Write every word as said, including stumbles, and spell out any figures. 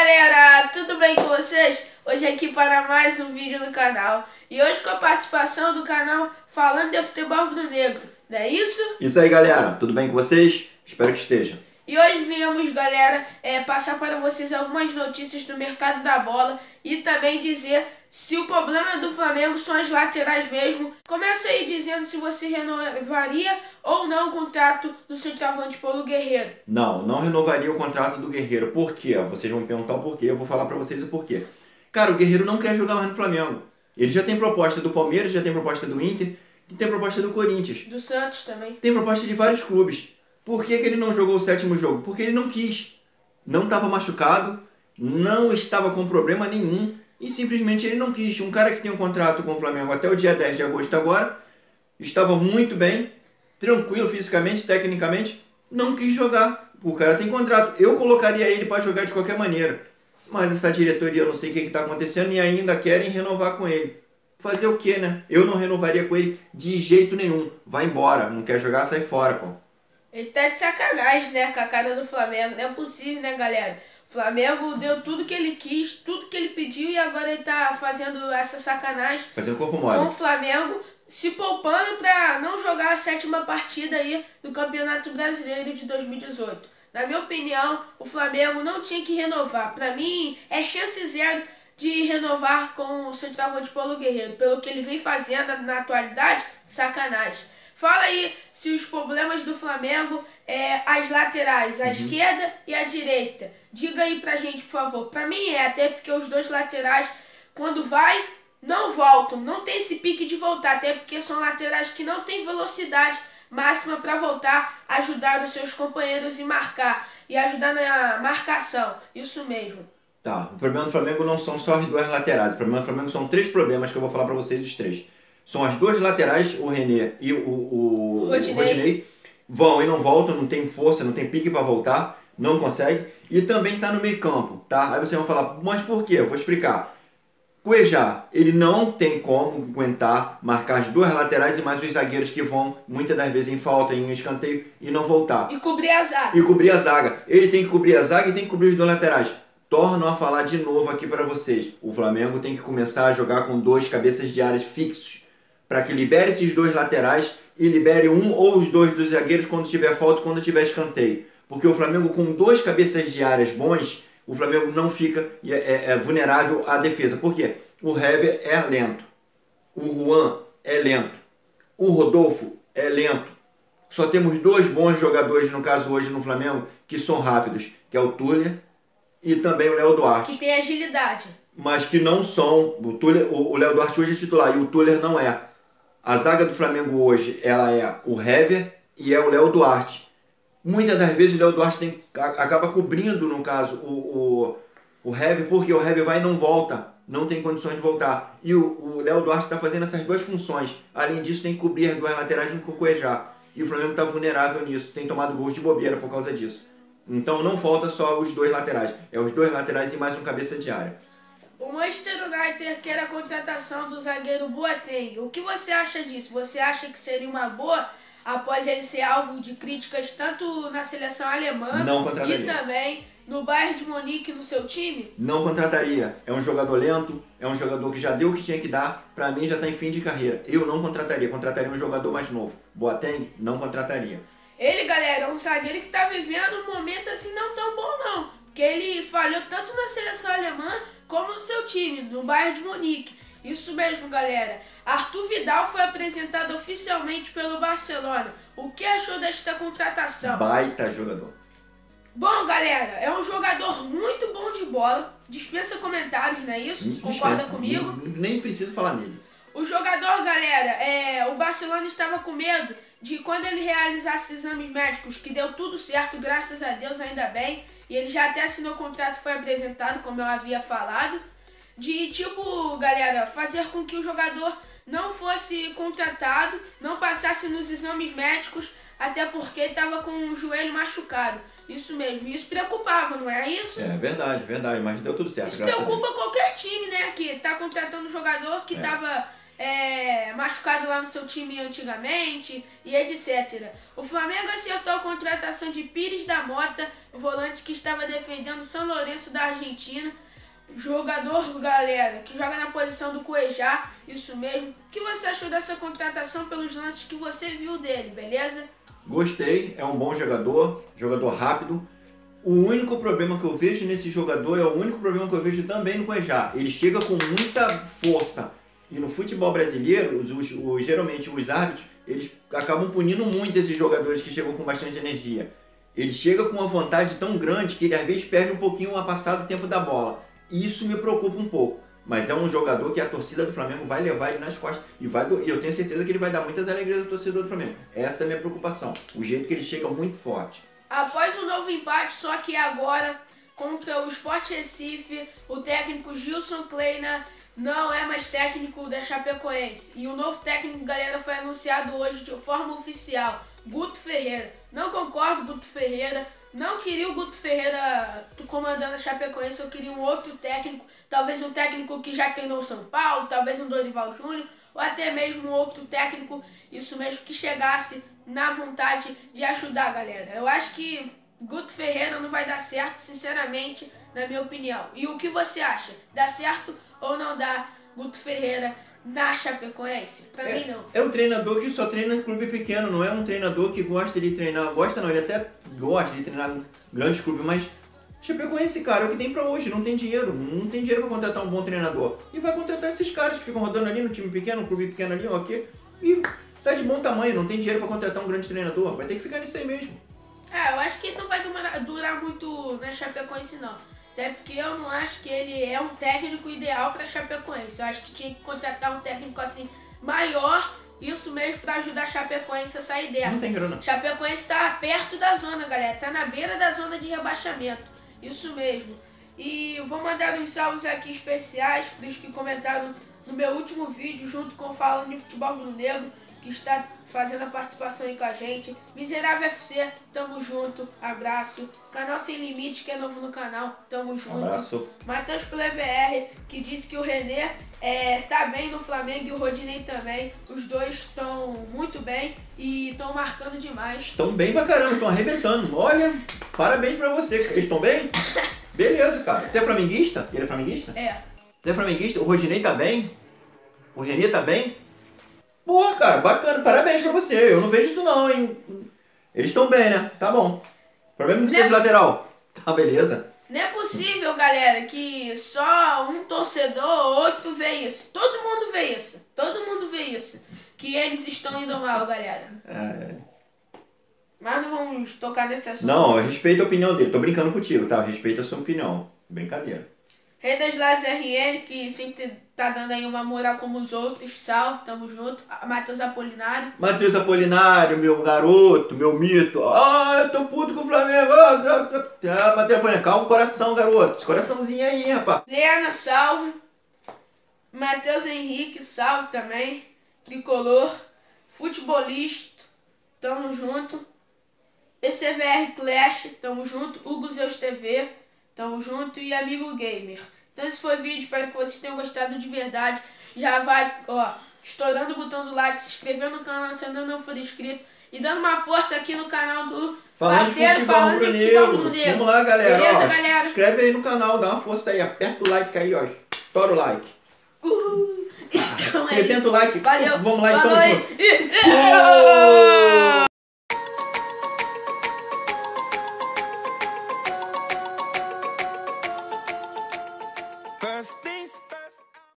galera, tudo bem com vocês? Hoje aqui para mais um vídeo no canal. E hoje com a participação do canal Falando de Futebol Rubro-Negro, não é isso? Isso aí, galera, tudo bem com vocês? Espero que esteja. E hoje viemos, galera, é, passar para vocês algumas notícias do mercado da bola e também dizer se o problema do Flamengo são as laterais mesmo. Começa aí dizendo se você renovaria ou não o contrato do centroavante Paulo Guerreiro. Não, não renovaria o contrato do Guerreiro. Por quê? Vocês vão me perguntar o porquê, eu vou falar pra vocês o porquê. Cara, o Guerreiro não quer jogar mais no Flamengo. Ele já tem proposta do Palmeiras, já tem proposta do Inter, e tem proposta do Corinthians. Do Santos também. Tem proposta de vários clubes. Por que que ele não jogou o sétimo jogo? Porque ele não quis. Não estava machucado, não estava com problema nenhum e simplesmente ele não quis. Um cara que tem um contrato com o Flamengo até o dia dez de agosto agora, estava muito bem, tranquilo fisicamente, tecnicamente, não quis jogar. O cara tem contrato. Eu colocaria ele para jogar de qualquer maneira. Mas essa diretoria, eu não sei o que está acontecendo e ainda querem renovar com ele. Fazer o quê, né? Eu não renovaria com ele de jeito nenhum. Vai embora, não quer jogar, sai fora, pô. Ele tá de sacanagem, né, com a cara do Flamengo. Não é possível, né, galera? O Flamengo deu tudo que ele quis, tudo que ele pediu e agora ele tá fazendo essa sacanagem. Fazendo corpo mole. Com o Flamengo, se poupando pra não jogar a sétima partida aí do Campeonato Brasileiro de dois mil e dezoito. Na minha opinião, o Flamengo não tinha que renovar. Pra mim, é chance zero de renovar com o centroavante Paulo Guerreiro. Pelo que ele vem fazendo na atualidade, sacanagem. Fala aí se os problemas do Flamengo é as laterais, a uhum. esquerda e a direita. Diga aí pra gente, por favor. Pra mim é, até porque os dois laterais, quando vai, não voltam. Não tem esse pique de voltar, até porque são laterais que não têm velocidade máxima para voltar, ajudar os seus companheiros e marcar. E ajudar na marcação. Isso mesmo. Tá, o problema do Flamengo não são só as duas laterais. O problema do Flamengo são três problemas que eu vou falar pra vocês, os três. São as duas laterais, o René e o, o, o Rodinei. Rodinei, vão e não voltam, não tem força, não tem pique para voltar, não consegue. E também está no meio campo, tá? Aí vocês vão falar, mas por quê? Eu vou explicar. Cuejá, ele não tem como aguentar marcar as duas laterais e mais os zagueiros que vão, muitas das vezes, em falta, em escanteio e não voltar. E cobrir a zaga. E cobrir a zaga. Ele tem que cobrir a zaga e tem que cobrir os dois laterais. Torno a falar de novo aqui para vocês. O Flamengo tem que começar a jogar com dois cabeças de áreas fixos, para que libere esses dois laterais e libere um ou os dois dos zagueiros quando tiver falta e quando tiver escanteio. Porque o Flamengo com dois cabeças de áreas bons, o Flamengo não fica é, é, é vulnerável à defesa. Por quê? O Hever é lento, o Juan é lento, o Rodolfo é lento. Só temos dois bons jogadores, no caso hoje no Flamengo, que são rápidos, que é o Tuller e também o Léo Duarte. Que tem agilidade. Mas que não são, o Léo Duarte hoje é titular e o Tuller não é. A zaga do Flamengo hoje, ela é o Hever e é o Léo Duarte. Muitas das vezes o Léo Duarte tem, acaba cobrindo, no caso, o, o, o Hever, porque o Hever vai e não volta, não tem condições de voltar. E o, o Léo Duarte está fazendo essas duas funções. Além disso, tem que cobrir as duas laterais junto com o Cuejá. E o Flamengo está vulnerável nisso, tem tomado gols de bobeira por causa disso. Então não falta só os dois laterais, é os dois laterais e mais um cabeça de área. O Manchester United quer a contratação do zagueiro Boateng. O que você acha disso? Você acha que seria uma boa após ele ser alvo de críticas tanto na seleção alemã e também no Bayern de Munique no seu time? Não contrataria. É um jogador lento, é um jogador que já deu o que tinha que dar. Pra mim já está em fim de carreira. Eu não contrataria. Contrataria um jogador mais novo. Boateng, não contrataria. Ele, galera, é um zagueiro que está vivendo um momento assim não tão bom não. Porque ele falhou tanto na seleção alemã como no seu time, no Bayern de Munique. Isso mesmo, galera. Arthur Vidal foi apresentado oficialmente pelo Barcelona. O que achou desta contratação? Baita jogador. Bom, galera, é um jogador muito bom de bola. Dispensa comentários, não é isso? Dispensa. Concorda comigo? Nem, nem preciso falar nele. O jogador, galera, é, o Barcelona estava com medo de quando ele realizasse exames médicos, que deu tudo certo, graças a Deus, ainda bem. E ele já até assinou o contrato, foi apresentado, como eu havia falado. De, tipo, galera, fazer com que o jogador não fosse contratado, não passasse nos exames médicos, até porque ele estava com o joelho machucado. Isso mesmo, isso preocupava, não é isso? É verdade, verdade, mas deu tudo certo. Isso preocupa qualquer time, né, que tá contratando um jogador que estava é, machucado lá no seu time antigamente e etcétera. O Flamengo acertou a contratação de Pires da Mota, o volante que estava defendendo São Lourenço da Argentina. Jogador, galera, que joga na posição do Cuejá, isso mesmo. O que você achou dessa contratação pelos lances que você viu dele, beleza? Gostei, é um bom jogador, jogador rápido. O único problema que eu vejo nesse jogador é o único problema que eu vejo também no Cuejá. Ele chega com muita força. E no futebol brasileiro, os, os, os, geralmente os árbitros, eles acabam punindo muito esses jogadores que chegam com bastante energia. Ele chega com uma vontade tão grande que ele às vezes perde um pouquinho a passar do tempo da bola. Isso me preocupa um pouco. Mas é um jogador que a torcida do Flamengo vai levar ele nas costas. E vai, eu tenho certeza que ele vai dar muitas alegrias ao torcedor do Flamengo. Essa é a minha preocupação. O jeito que ele chega muito forte. Após um novo empate, só que agora contra o Sport Recife, o técnico Gilson Kleina não é mais técnico da Chapecoense. E o novo técnico, galera, foi anunciado hoje de forma oficial, Guto Ferreira. Não concordo, Guto Ferreira. Não queria o Guto Ferreira comandando a Chapecoense, eu queria um outro técnico, talvez um técnico que já treinou o São Paulo, talvez um Dorival Júnior, ou até mesmo um outro técnico, isso mesmo, que chegasse na vontade de ajudar, galera. Eu acho que Guto Ferreira não vai dar certo, sinceramente, na minha opinião. E o que você acha? Dá certo ou não dá Guto Ferreira na Chapecoense? Pra é, mim, não. É um treinador que só treina em clube pequeno, não é um treinador que gosta de treinar. Gosta não, ele até gosta de treinar em grandes clubes, mas Chapecoense, cara, é o que tem pra hoje, não tem dinheiro. Não tem dinheiro pra contratar um bom treinador. E vai contratar esses caras que ficam rodando ali no time pequeno, no clube pequeno ali, ok? E tá de bom tamanho, não tem dinheiro pra contratar um grande treinador. Vai ter que ficar nisso aí mesmo. É, eu acho que não vai durar, durar muito na Chapecoense, não. Até porque eu não acho que ele é um técnico ideal para Chapecoense. Eu acho que tinha que contratar um técnico assim maior, isso mesmo, para ajudar a Chapecoense a sair dessa. Não tem grana. Chapecoense tá perto da zona, galera. Tá na beira da zona de rebaixamento. Isso mesmo. E vou mandar uns salvos aqui especiais para os que comentaram no meu último vídeo, junto com o Falando de Futebol Rubro Negro, que está fazendo a participação aí com a gente. Miserável F C, tamo junto, abraço. Canal Sem Limite, que é novo no canal, tamo junto. Abraço. Matheus Play B R, que disse que o René é, tá bem no Flamengo e o Rodinei também. Os dois estão muito bem e estão marcando demais. Estão bem pra caramba, estão arrebentando. Olha, parabéns pra você. Eles estão bem? Beleza, cara. Tu é flamenguista? Ele é flamenguista? É. Tu é flamenguista? O Rodinei tá bem? O René tá bem? Boa, cara, bacana, parabéns pra você. Eu não vejo isso não, hein? Eles estão bem, né? Tá bom. Problema de ser de lateral. Tá, beleza. Não é possível, galera, que só um torcedor ou outro vê isso. Todo mundo vê isso. Todo mundo vê isso. Que eles estão indo mal, galera. É... Mas não vamos tocar nesse assunto. Não, eu respeito a opinião dele. Tô brincando contigo, tá? Eu respeito a sua opinião. Brincadeira. Rei das Lives R N, que sempre tá dando aí uma moral como os outros. Salve, tamo junto. Matheus Apolinário. Matheus Apolinário, meu garoto, meu mito. Ah, eu tô puto com o Flamengo. Ah, Matheus Apolinário, calma o coração, garoto. Esse coraçãozinho aí, rapaz. Leana, salve. Matheus Henrique, salve também. Tricolor. Futebolista, tamo junto. P C V R Clash, tamo junto. Hugo Zeus T V, tamo junto. E Amigo Gamer. Então esse foi o vídeo, espero que vocês tenham gostado de verdade. Já vai, ó, estourando o botão do like, se inscrevendo no canal se ainda não for inscrito. E dando uma força aqui no canal do Falando parceiro de Falando de Futebol Rubro Negro. Vamos lá, galera. Beleza, ó, galera? Se inscreve aí no canal, dá uma força aí. Aperta o like aí, ó. Estoura o like. Uh, então é Arrebenta isso. o like. Valeu. Vamos lá, Falou então. aí. First things first.